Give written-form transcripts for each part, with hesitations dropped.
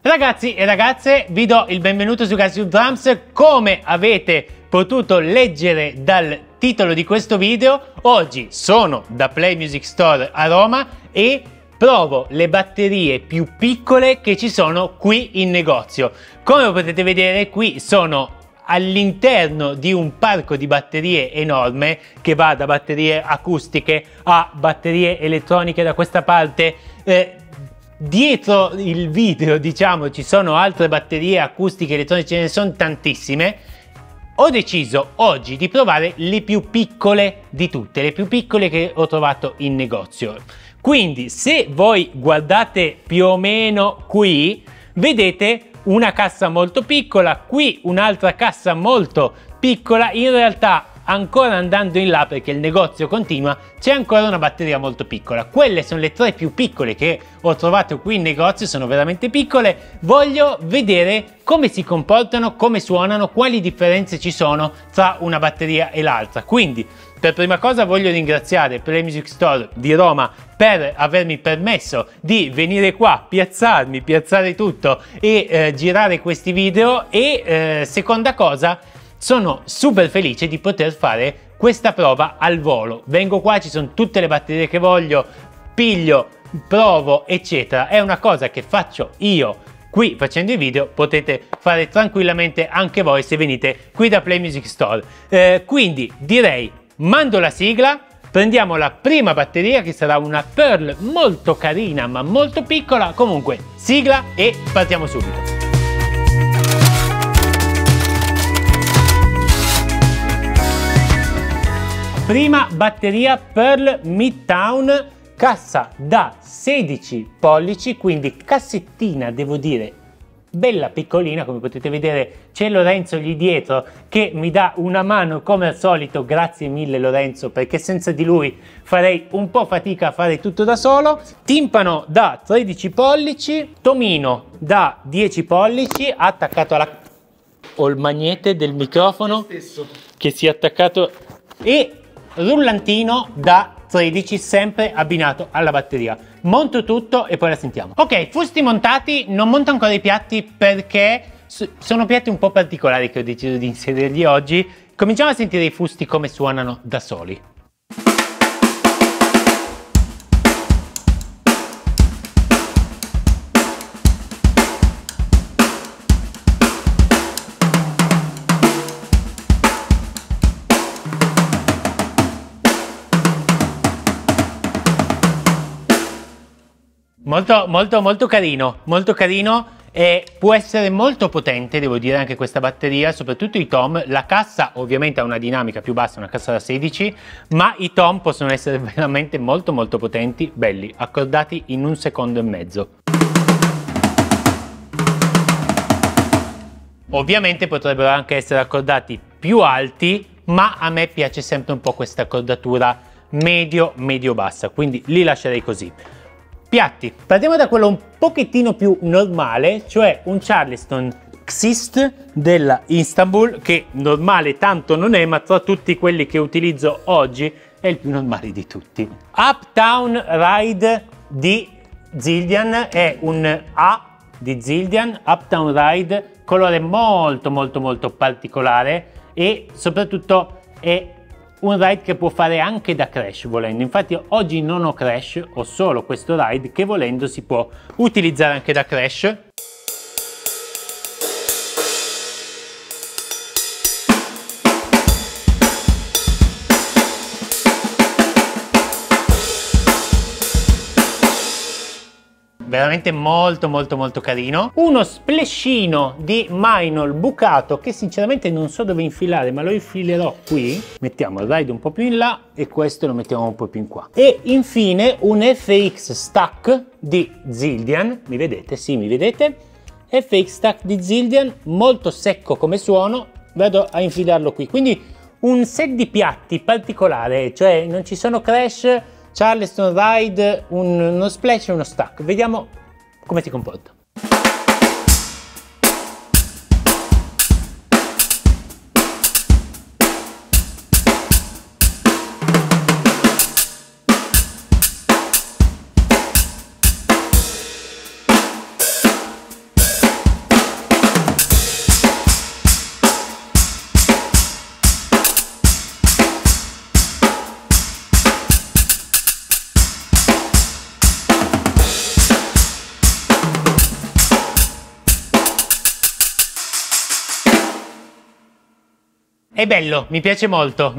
Ragazzi e ragazze, vi do il benvenuto su Casio Drums. Come avete potuto leggere dal titolo di questo video, oggi sono da Play Music Store a Roma e provo le batterie più piccole che ci sono qui in negozio. Come potete vedere, qui sono all'interno di un parco di batterie enorme che va da batterie acustiche a batterie elettroniche da questa parte. Dietro il video, diciamo, ci sono altre batterie acustiche elettroniche, ce ne sono tantissime. Ho deciso oggi di provare le più piccole di tutte, le più piccole che ho trovato in negozio. Quindi se voi guardate più o meno qui, vedete una cassa molto piccola, qui un'altra cassa molto piccola. In realtà, ancora andando in là, perché il negozio continua, c'è ancora una batteria molto piccola. Quelle sono le tre più piccole che ho trovato qui in negozio, sono veramente piccole. Voglio vedere come si comportano, come suonano, quali differenze ci sono tra una batteria e l'altra. Quindi, per prima cosa voglio ringraziare Play Music Store di Roma per avermi permesso di venire qua, piazzare tutto e girare questi video. E seconda cosa, sono super felice di poter fare questa prova al volo. Vengo qua, ci sono tutte le batterie che voglio, piglio, provo, eccetera. È una cosa che faccio io qui facendo i video, potete fare tranquillamente anche voi se venite qui da Play Music Store. Quindi direi, mando la sigla, prendiamo la prima batteria che sarà una Pearl molto carina ma molto piccola. Comunque, sigla e partiamo subito. Prima batteria Pearl Midtown, cassa da 16 pollici, quindi cassettina, devo dire, bella piccolina. Come potete vedere c'è Lorenzo lì dietro che mi dà una mano come al solito. Grazie mille Lorenzo, perché senza di lui farei un po' fatica a fare tutto da solo. Timpano da 13 pollici, tomino da 10 pollici, attaccato alla... Ho il magnete del microfono che si è attaccato, e rullantino da 13 sempre abbinato alla batteria. Monto tutto e poi la sentiamo. Ok, fusti montati. Non monto ancora i piatti perché sono piatti un po' particolari che ho deciso di inserirli oggi. Cominciamo a sentire i fusti come suonano da soli. Molto carino, e può essere molto potente, devo dire, anche questa batteria, soprattutto i tom. La cassa ovviamente ha una dinamica più bassa, una cassa da 16, ma i tom possono essere veramente molto potenti, belli, accordati in 1 secondo e mezzo. Ovviamente potrebbero anche essere accordati più alti, ma a me piace sempre un po' questa accordatura medio-bassa, quindi li lascerei così. Piatti, partiamo da quello un pochettino più normale, cioè un Charleston Xist della Istanbul, che normale tanto non è, ma tra tutti quelli che utilizzo oggi è il più normale di tutti. Uptown Ride di Zildjian, è un A di Zildjian, Uptown Ride, colore molto particolare, e soprattutto è un ride che può fare anche da crash volendo. Infatti oggi non ho crash, ho solo questo ride che volendo si può utilizzare anche da crash. Veramente molto carino. Uno splashino di Minol bucato che sinceramente non so dove infilare, ma lo infilerò qui. Mettiamo il ride un po' più in là e questo lo mettiamo un po' più in qua. E infine un FX Stack di Zildjian. Mi vedete? Sì, mi vedete? FX Stack di Zildjian, molto secco come suono. Vado a infilarlo qui. Quindi un set di piatti particolare, cioè non ci sono crash, Charleston Ride, uno splash e uno stack. Vediamo come si comporta. È bello, mi piace molto,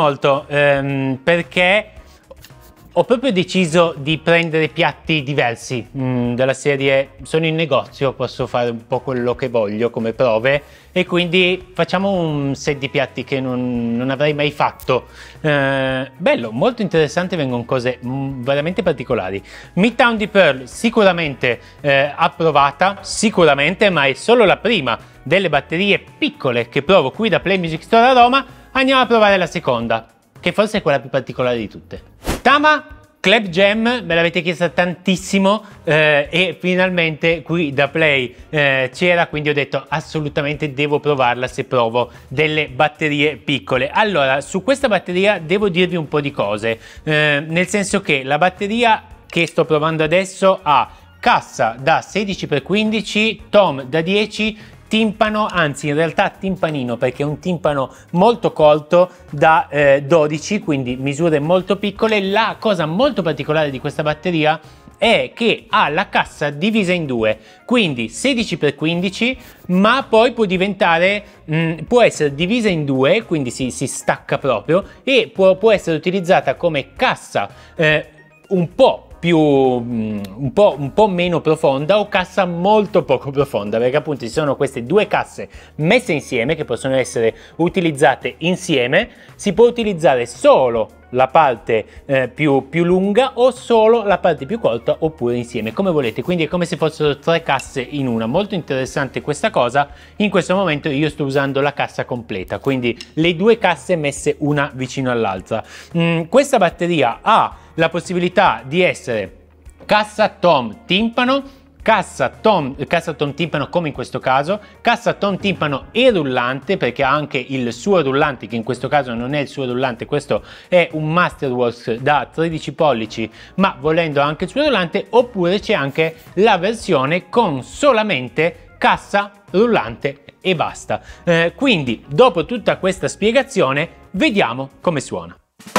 perché ho proprio deciso di prendere piatti diversi, della serie sono in negozio, posso fare un po' quello che voglio come prove e quindi facciamo un set di piatti che non avrei mai fatto. Bello, molto interessante, vengono cose veramente particolari. Midtown di Pearl sicuramente approvata, sicuramente, ma è solo la prima delle batterie piccole che provo qui da Play Music Store a Roma. Andiamo a provare la seconda, che forse è quella più particolare di tutte. Tama Club Jam, me l'avete chiesta tantissimo e finalmente qui da Play c'era, quindi ho detto assolutamente devo provarla se provo delle batterie piccole. Allora, su questa batteria devo dirvi un po' di cose, nel senso che la batteria che sto provando adesso ha cassa da 16x15, tom da 10, timpano, anzi in realtà timpanino, perché è un timpano molto colto da 12, quindi misure molto piccole. La cosa molto particolare di questa batteria è che ha la cassa divisa in due, quindi 16x15, ma poi può diventare, può essere divisa in due, quindi si stacca proprio, e può essere utilizzata come cassa un po' meno profonda o cassa molto poco profonda, perché appunto ci sono queste due casse messe insieme che possono essere utilizzate insieme. Si può utilizzare solo la parte più lunga o solo la parte più corta, oppure insieme, come volete, quindi è come se fossero tre casse in una. Molto interessante questa cosa. In questo momento io sto usando la cassa completa, quindi le due casse messe una vicino all'altra. Questa batteria ha la possibilità di essere cassa tom timpano, cassa tom timpano come in questo caso, cassa tom timpano e rullante, perché ha anche il suo rullante, che in questo caso non è il suo rullante, questo è un Masterworks da 13 pollici, ma volendo anche il suo rullante, oppure c'è anche la versione con solamente cassa, rullante e basta. Quindi dopo tutta questa spiegazione vediamo come suona.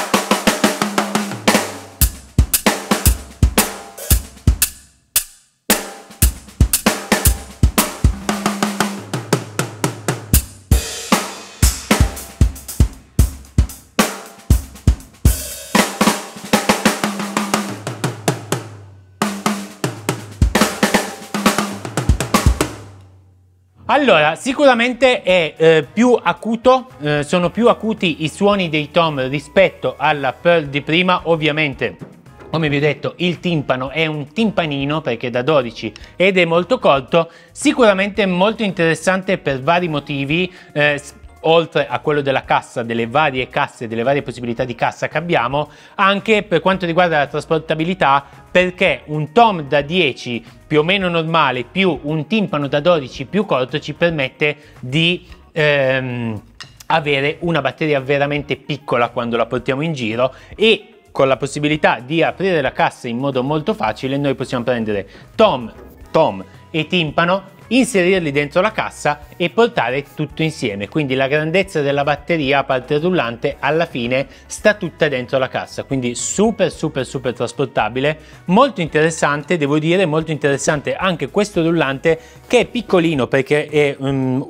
Allora, sicuramente è più acuto, sono più acuti i suoni dei tom rispetto alla Pearl di prima. Ovviamente, come vi ho detto, il timpano è un timpanino perché è da 12 ed è molto corto. Sicuramente molto interessante per vari motivi, oltre a quello della cassa, delle varie casse, delle varie possibilità di cassa che abbiamo, anche per quanto riguarda la trasportabilità, perché un tom da 10 più o meno normale più un timpano da 12 più corto ci permette di avere una batteria veramente piccola quando la portiamo in giro, e con la possibilità di aprire la cassa in modo molto facile noi possiamo prendere tom e timpano, inserirli dentro la cassa e portare tutto insieme. Quindi la grandezza della batteria, a parte il rullante, alla fine sta tutta dentro la cassa, quindi super trasportabile. Molto interessante, devo dire, molto interessante anche questo rullante, che è piccolino perché è un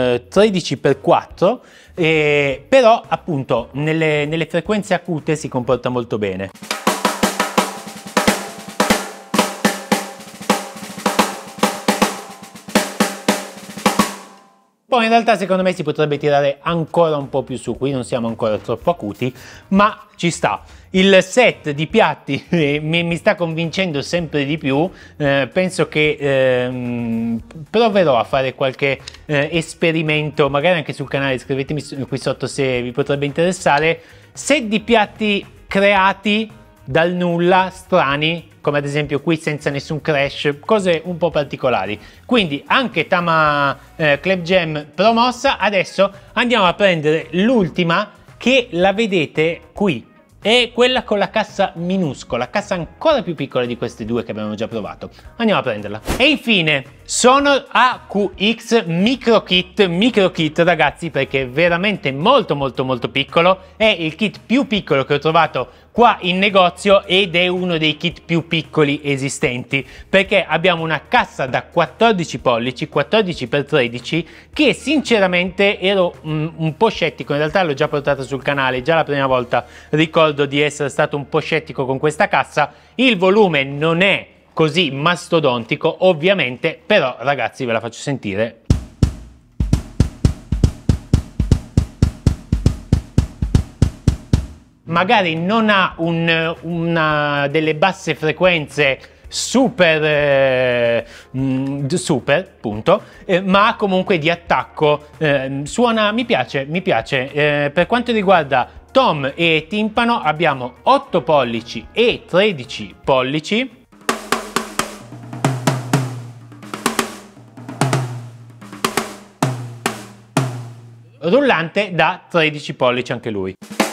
13x4, però appunto nelle frequenze acute si comporta molto bene. Poi in realtà secondo me si potrebbe tirare ancora un po' più su, qui non siamo ancora troppo acuti, ma ci sta. Il set di piatti mi sta convincendo sempre di più, penso che proverò a fare qualche esperimento, magari anche sul canale, scrivetemi qui sotto se vi potrebbe interessare. Set di piatti creati dal nulla, strani, come ad esempio qui senza nessun crash, cose un po' particolari. Quindi anche Tama Club Jam promossa. Adesso andiamo a prendere l'ultima, che la vedete qui, è quella con la cassa minuscola, cassa ancora più piccola di queste due che abbiamo già provato. Andiamo a prenderla. E infine Sonor AQX Micro Kit ragazzi, perché è veramente molto piccolo, è il kit più piccolo che ho trovato qua in negozio ed è uno dei kit più piccoli esistenti, perché abbiamo una cassa da 14 pollici, 14x13, che sinceramente ero un po' scettico. In realtà l'ho già portato sul canale, già la prima volta ricordo di essere stato un po' scettico con questa cassa. Il volume non è così mastodontico ovviamente, però ragazzi ve la faccio sentire. Magari non ha una delle basse frequenze super, punto, ma comunque di attacco suona, mi piace. Per quanto riguarda tom e timpano abbiamo 8 pollici e 13 pollici. Rullante da 13 pollici anche lui.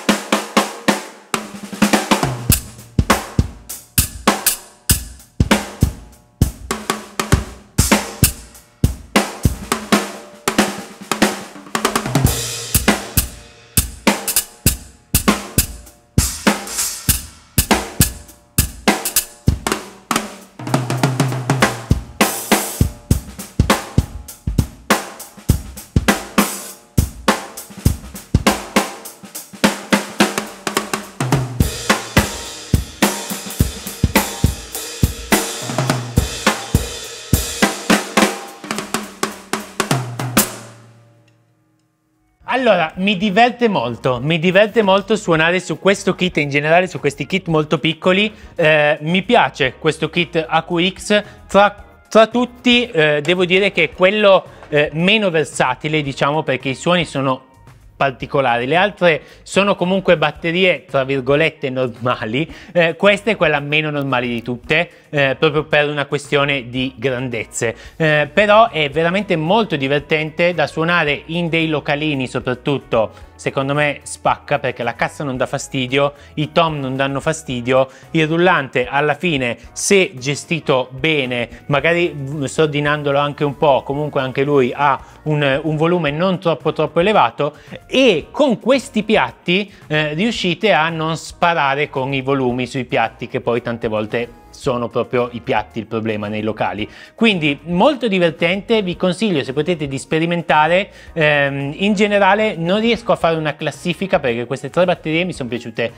Allora, mi diverte molto suonare su questo kit, in generale su questi kit molto piccoli. Mi piace questo kit AQX, tra tutti devo dire che è quello meno versatile, diciamo, perché i suoni sono particolari. Le altre sono comunque batterie tra virgolette normali, questa è quella meno normale di tutte, proprio per una questione di grandezze, però è veramente molto divertente da suonare in dei localini. Soprattutto secondo me spacca, perché la cassa non dà fastidio, i tom non danno fastidio, il rullante alla fine, se gestito bene, magari sordinandolo anche un po', comunque anche lui ha un volume non troppo elevato, e con questi piatti riuscite a non sparare con i volumi sui piatti, che poi tante volte sono proprio i piatti il problema nei locali. Quindi molto divertente, vi consiglio, se potete, di sperimentare. In generale non riesco a fare una classifica, perché queste 3 batterie mi sono piaciute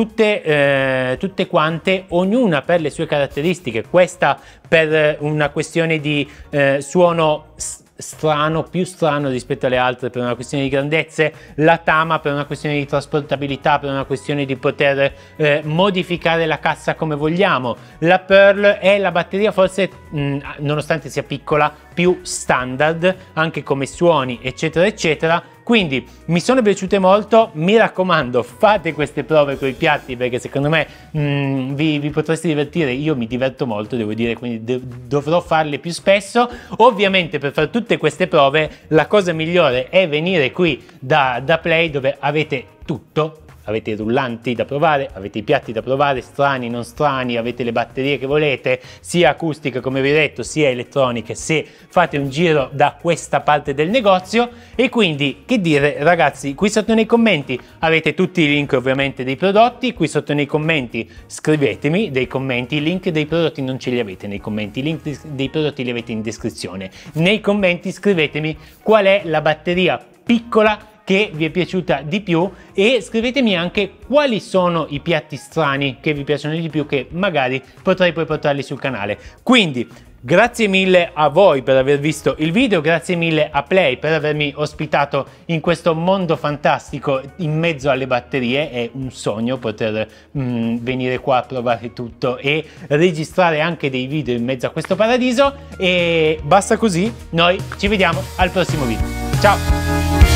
tutte quante, ognuna per le sue caratteristiche. Questa per una questione di suono strano, più strano rispetto alle altre per una questione di grandezze, la Tama per una questione di trasportabilità, per una questione di poter modificare la cassa come vogliamo. La Pearl è la batteria forse, nonostante sia piccola, più standard anche come suoni eccetera eccetera. Quindi mi sono piaciute molto, mi raccomando fate queste prove con i piatti, perché secondo me vi potreste divertire. Io mi diverto molto, devo dire, quindi dovrò farle più spesso. Ovviamente per fare tutte queste prove la cosa migliore è venire qui da Play, dove avete tutto. Avete i rullanti da provare, avete i piatti da provare, strani, non strani, avete le batterie che volete, sia acustiche come vi ho detto, sia elettroniche, se fate un giro da questa parte del negozio. E quindi, che dire ragazzi, qui sotto nei commenti avete tutti i link ovviamente dei prodotti, qui sotto nei commenti scrivetemi dei commenti, i link dei prodotti non ce li avete nei commenti, i link dei prodotti li avete in descrizione. Nei commenti scrivetemi qual è la batteria piccola che vi è piaciuta di più, e scrivetemi anche quali sono i piatti strani che vi piacciono di più, che magari potrei poi portarli sul canale. Quindi grazie mille a voi per aver visto il video, grazie mille a Play per avermi ospitato in questo mondo fantastico in mezzo alle batterie. È un sogno poter venire qua a provare tutto e registrare anche dei video in mezzo a questo paradiso. E basta così, noi ci vediamo al prossimo video. Ciao!